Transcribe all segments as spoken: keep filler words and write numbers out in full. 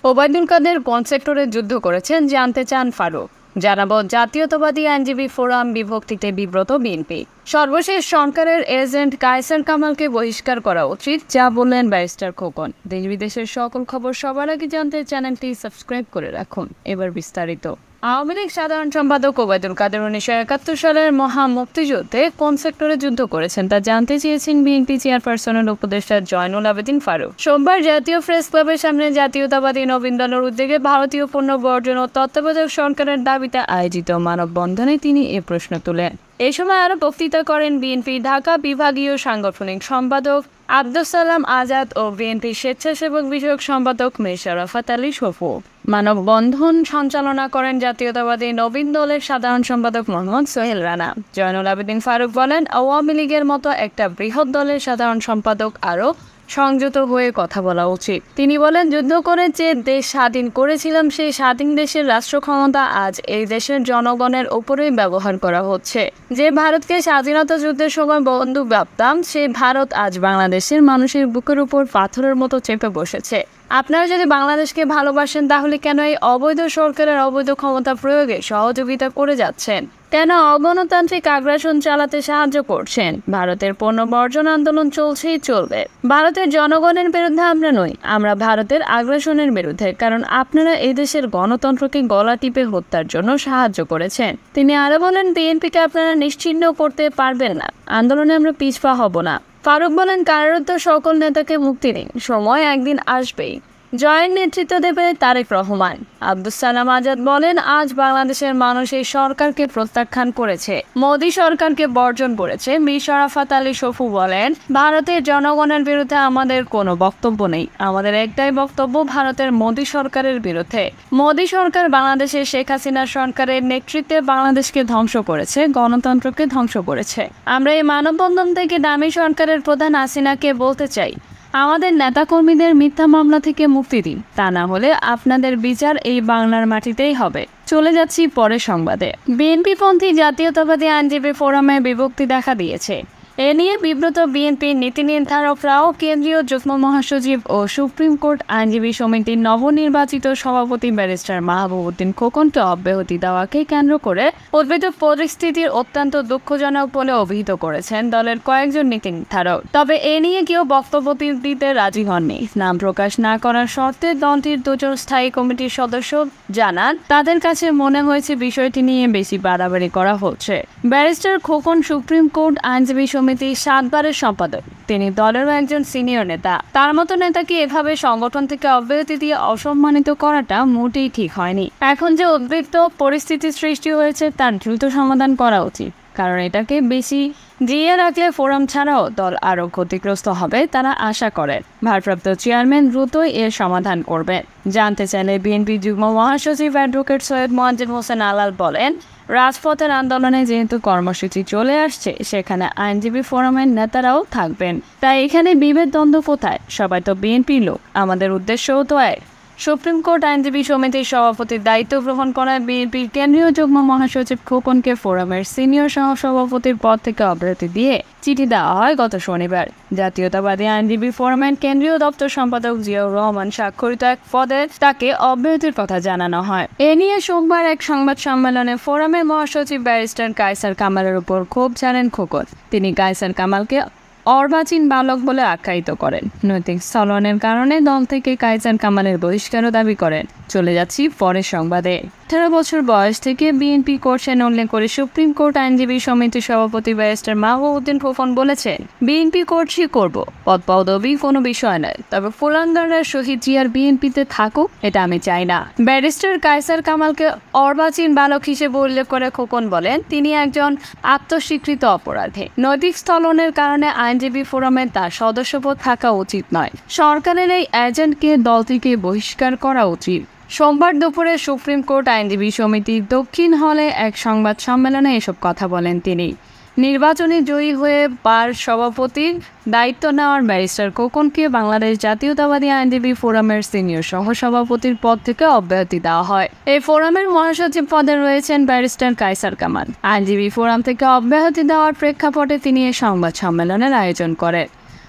ওবায়দুল কাদের কোন সেক্টরে যুদ্ধ করেছেন জানতে চান ফারুক। জানাবো জাতীয়তাবাদী আইনজীবী ফোরাম বিভক্তিতে বিব্রত বিএনপি। সর্বশেষ সরকারের এজেন্ট কায়সার কামালকে বহিষ্কার করা উচিত, যা বললেন ব্যারিস্টার খোকন। দেশ বিদেশের সকল খবর সবার আগে জানতে চ্যানেলটি সাবস্ক্রাইব করে রাখুন। এবার বিস্তারিত। আওয়ামী লীগ সাধারণ সম্পাদক ওবায়দুল কাদের উনিশশো একাত্তর সালের মহা মুক্তিযুদ্ধে কোন সেক্টরে যুদ্ধ করেছেন তা জানতে চেয়েছেন বিএনপি চেয়ারপারসনের উপদেষ্টা জয়নুল আবেদিন ফারুক। সোমবার জাতীয় প্রেস ক্লাবের সামনে জাতীয়তাবাদী নবীন দলের উদ্যোগে ভারতীয় পণ্য বর্জন ও তত্ত্বাবধায়ক সরকারের দাবিতে আয়োজিত মানববন্ধনে তিনি এ প্রশ্ন তোলেন। এই সময় আরো বক্তৃতা করেন বিএনপি ঢাকা বিভাগীয় সাংগঠনিক সম্পাদক আব্দুস সালাম আজাদ ও বিএনপি স্বেচ্ছাসেবক বিষয়ক সম্পাদক মীর শরাফত আলী সফু। মানববন্ধন সঞ্চালনা করেন জাতীয়তাবাদী নবীন দলের সাধারণ সম্পাদক মোহাম্মদ সোহেল রানা। জয়নুল আবেদিন ফারুক বলেন, আওয়ামী লীগের মতো একটা বৃহৎ দলের সাধারণ সম্পাদক আরও সংযত হয়ে কথা বলা উচিত। তিনি বলেন, যুদ্ধ করে যে দেশ স্বাধীন করেছিলাম সেই স্বাধীন দেশের রাষ্ট্র ক্ষমতা আজ এই দেশের জনগণের উপরেই ব্যবহার করা হচ্ছে। যে ভারতকে স্বাধীনতা যুদ্ধের সময় বন্ধু ভাবতাম, সেই ভারত আজ বাংলাদেশের মানুষের বুকের উপর পাথরের মতো চেপে বসেছে। আপনারা যদি বাংলাদেশকে ভালোবাসেন তাহলে কেন এই অবৈধ সরকারের অবৈধ ক্ষমতা প্রয়োগে সহযোগিতা করে যাচ্ছেন? কেন অগণতান্ত্রিক আগ্রাসন চালাতে সাহায্য করছেন? ভারতের পণ্য বর্জন আন্দোলন চলছেই চলবে। ভারতের জনগণের বিরুদ্ধে আমরা নই, আমরা ভারতের আগ্রাসনের বিরুদ্ধে, কারণ আপনারা এই দেশের গণতন্ত্রকে গলা টিপে হত্যার জন্য সাহায্য করেছেন। তিনি আরো বলেন, বিএনপিকে আপনারা নিশ্চিহ্ন করতে পারবেন না, আন্দোলনে আমরা পিছপা হব না। ফারুক বলেন, কারারুদ্ধ সকল নেতাকে মুক্তি দিন, সময় একদিন আসবেই। জয়ের নেতৃত্ব দেবে তারেক রহমান। আব্দুস সালাম আজাদ বলেন, আজ বাংলাদেশের মানুষ এই সরকারকে প্রত্যাখ্যান করেছে, মোদী সরকারকে বর্জন করেছে। মীর শরাফত আলী সফু বলেন, ভারতের জনগণের বিরুদ্ধে আমাদের কোনো বক্তব্য নেই, আমাদের একটাই বক্তব্য ভারতের মোদী সরকারের বিরুদ্ধে। মোদী সরকার বাংলাদেশের শেখ হাসিনা সরকারের নেতৃত্বে বাংলাদেশকে ধ্বংস করেছে, গণতন্ত্রকে ধ্বংস করেছে। আমরা এই মানববন্ধন থেকে দামি সরকারের প্রধান হাসিনাকে বলতে চাই, আমাদের নেতাকর্মীদের মিথ্যা মামলা থেকে মুক্তি দিন, তা না হলে আপনাদের বিচার এই বাংলার মাটিতেই হবে। চলে যাচ্ছি পরের সংবাদে। বিএনপিপন্থী জাতীয়তাবাদী আইনজীবী ফোরামে বিভক্তি দেখা দিয়েছে। এ নিয়ে বিব্রত বিএনপির নীতি নির্ধারকরাও কেন্দ্রীয় যুগ্ম মহাসচিব ও সুপ্রিম কোর্ট আইনজীবী সমিতির নবনির্বাচিত সভাপতি ব্যারিস্টার মাহবুবউদ্দিন খোকনকে অব্যাহতি দেওয়াকে কেন্দ্র করে উদ্ভূত পরিস্থিতির অত্যন্ত দুঃখজনক বলে অভিহিত করেছেন দলের কয়েকজন নীতি নির্ধারক। তবে এ নিয়ে কেউ বক্তব্য দিতে রাজি হননি। নাম প্রকাশ না করার শর্তে দলটির দুজন স্থায়ী কমিটির সদস্য জানান, তাদের কাছে মনে হয়েছে বিষয়টি নিয়ে বেশি বাড়াবাড়ি করা হচ্ছে। ব্যারিস্টার খোকন সুপ্রিম কোর্ট আইনজীবী সমিতি সাতবারের সম্পাদক, তিনি দলেরও একজন সিনিয়র নেতা। তার মতো নেতাকে এভাবে সংগঠন থেকে অব্যাহতি দিয়ে অসম্মানিত করাটা মোটেই ঠিক হয়নি। এখন যে উদ্বিগ্ন পরিস্থিতি সৃষ্টি হয়েছে তার দ্রুত সমাধান করা উচিত, কারণ এটাকে বেশি জিয়ে রাখলে ফোরাম ছাড়াও দল আরও ক্ষতিগ্রস্ত হবে তারা আশা করেন। ভারপ্রাপ্ত চেয়ারম্যান দ্রুতই এর সমাধান করবেন। জানতে চাইলে বিএনপি যুগ্ম মহাসচিব অ্যাডভোকেট সৈয়দ মোয়াজ্জেম হোসেন আলাল বলেন, রাজপথের আন্দোলনে যেহেতু কর্মসূচি চলে আসছে, সেখানে আইনজীবী ফোরামের নেতারাও থাকবেন, তাই এখানে বিভেদ দ্বন্দ্ব কোথায়? সবাই তো বিএনপির লোক, আমাদের উদ্দেশ্যও তো এক। সুপ্রিম কোর্ট আইনজীবী সমিতির সভাপতির দায়িত্ব গ্রহণ করায় বিএনপির কেন্দ্রীয় যুগ্ম মহাসচিব খোকনকে ফোরামের সিনিয়র সহসভাপতির পদ থেকে অব্যাহতি দিয়ে চিঠি দেওয়া হয় গত শনিবার। জাতীয়তাবাদী আইনজীবী ফোরামের কেন্দ্রীয় দপ্তর সম্পাদক জিয়াউর রহমান স্বাক্ষরিত এক পদে তাকে অব্যাহতির কথা জানানো হয়। এ নিয়ে সোমবার এক সংবাদ সম্মেলনে ফোরামের মহাসচিব ব্যারিস্টার কায়সার কামালের উপর ক্ষোভ ঝাড়েন খোকন। তিনি কায়সার কামালকে অর্বাচীন বালক বলে আখ্যায়িত করেন। নৈতিক স্থলনের কারণে দল থেকে কায়সার কামালের বহিষ্কারও দাবি করেন। চলে যাচ্ছি পরের সংবাদে। আঠারো বছর বয়স থেকে বিএনপি করছেন উল্লেখ করে সুপ্রিম কোর্ট আইনজীবী সমিতির সভাপতি ব্যারিস্টার মাহবুবউদ্দিন খোকন বলেছেন, বিএনপি করছি করব, পদ পদবি কোনো বিষয় নয়, তবে ফুলাঙ্গাররা শহীদ জিয়ার বিএনপিতে থাকুক এটা আমি চাই না। ব্যারিস্টার কায়সার কামালকে অর্বাচীন বালক হিসেবে উল্লেখ করে খোকন বলেন, তিনি একজন আত্মস্বীকৃত অপরাধী। নৈতিক স্থলনের কারণে আইনজীবী ফোরামে তার সদস্যপদ থাকা উচিত নয়। সরকারের এই এজেন্টকে দল থেকে বহিষ্কার করা উচিত। সোমবার দুপুরে সুপ্রিম কোর্ট আইনজীবী সমিতির দক্ষিণ হলে এক সংবাদ সম্মেলনে এসব কথা বলেন তিনি। নির্বাচনে জয়ী হয়ে বার সভাপতির দায়িত্ব নেওয়ার ব্যারিস্টার খোকনকে বাংলাদেশ জাতীয়তাবাদী আইনজীবী ফোরামের সিনিয়র সহসভাপতির পদ থেকে অব্যাহতি দেওয়া হয়। এই ফোরামের মহাসচিব পদে রয়েছেন ব্যারিস্টার কায়সার কামাল। আইনজীবী ফোরাম থেকে অব্যাহতি দেওয়ার প্রেক্ষাপটে তিনি এই সংবাদ সম্মেলনের আয়োজন করেন।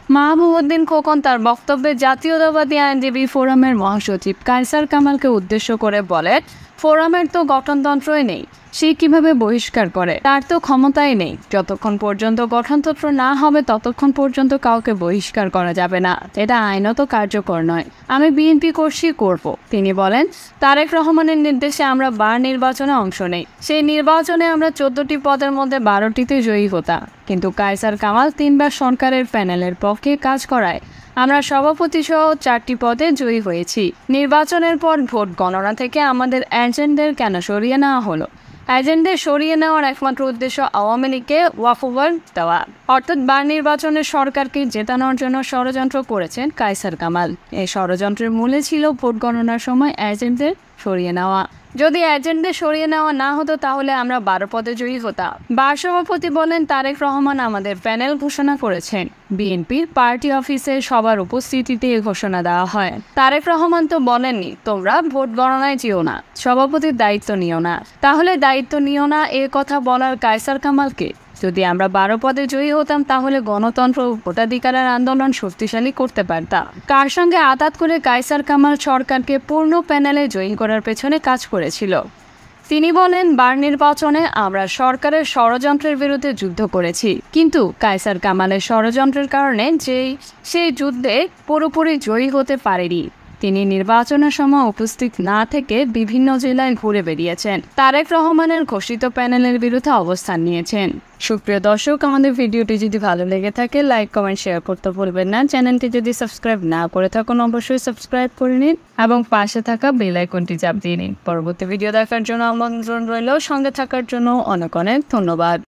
মাহবুবউদ্দিন খোকন তার বক্তব্যে জাতীয়তাবাদী আইনজীবী ফোরামের মহাসচিব কায়সার কামালকে উদ্দেশ্য করে বলে, ফোরামের তো গঠনতন্ত্রই নেই, সে কিভাবে বহিষ্কার করে? তার তো ক্ষমতাই নেই। যতক্ষণ পর্যন্ত গঠনতন্ত্র না হবে ততক্ষণ পর্যন্ত কাউকে বহিষ্কার করা যাবে না। এটা আইনত কার্যকর নয়। আমি বিএনপি করছি, করব। তিনি বলেন, তারেক রহমানের নির্দেশে আমরা বার নির্বাচনে অংশ নেই। সেই নির্বাচনে আমরা চোদ্দটি পদের মধ্যে বারোটিতে জয়ী হতাম, কিন্তু কায়সার কামাল তিনবার সরকারের প্যানেলের পক্ষে কাজ করায় আমরা সভাপতি সহ চারটি পদে জয়ী হয়েছি। নির্বাচনের পর ভোট গণনা থেকে আমাদের এজেন্টদের কেন সরিয়ে নেওয়া হলো? এজেন্টদের সরিয়ে নেওয়ার একমাত্র উদ্দেশ্য আওয়ামী লীগকে ওয়াকওভার দেওয়া, অর্থাৎ বার নির্বাচনে সরকারকে জেতানোর জন্য ষড়যন্ত্র করেছেন কায়সার কামাল। এই ষড়যন্ত্রের মূলে ছিল ভোট গণনার সময় এজেন্টদের সরিয়ে নেওয়া। যদি এজেন্টদের সরিয়ে নেওয়া না হতো তাহলে আমরা বারো পদে জয়ী হতাম। বার সভাপতি বলেন, তারেক রহমান আমাদের প্যানেল ঘোষণা করেছেন। বিএনপির পার্টি অফিসে সবার উপস্থিতিতে এই ঘোষণা দেওয়া হয়। তারেক রহমান তো বলেননি তোমরা ভোট গণনায় যেও না, সভাপতির দায়িত্ব নিও না। তাহলে দায়িত্ব নিও না এ কথা বলার কায়সার কামালকে? যদি আমরা বারো পদে জয়ী হতাম তাহলে গণতন্ত্র ও ভোটাধিকারের আন্দোলন শক্তিশালী করতে পারতাম। কার সঙ্গে আতাত করে কায়সার কামাল সরকারকে পূর্ণ প্যানেলে জয়ী করার পেছনে কাজ করেছিল? তিনি বলেন, বার নির্বাচনে আমরা সরকারের ষড়যন্ত্রের বিরুদ্ধে যুদ্ধ করেছি, কিন্তু কায়সার কামালের ষড়যন্ত্রের কারণে যেই সেই যুদ্ধে পুরোপুরি জয়ী হতে পারেনি। তিনি নির্বাচনের সময় উপস্থিত না থেকে বিভিন্ন জেলায় ঘুরে বেরিয়েছেন। তারেক রহমানের ঘোষিত প্যানেলের বিরুদ্ধে অবস্থান নিয়েছেন। সুপ্রিয় দর্শক, আমাদের ভিডিওটি যদি ভালো লেগে থাকে লাইক কমেন্ট শেয়ার করতে ভুলবেন না। চ্যানেলটি যদি সাবস্ক্রাইব না করে থাকুন অবশ্যই সাবস্ক্রাইব করে নিন এবং পাশে থাকা বেল আইকনটি চাপ দিয়ে নিন। পরবর্তী ভিডিও দেখার জন্য আমন্ত্রণ রইল। সঙ্গে থাকার জন্য অনেক অনেক ধন্যবাদ।